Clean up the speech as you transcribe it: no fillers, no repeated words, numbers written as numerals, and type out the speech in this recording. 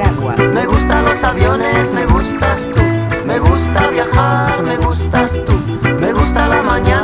Nicaragua. Me gustan los aviones, me gustas tú. Me gusta viajar, me gustas tú. Me gusta la mañana.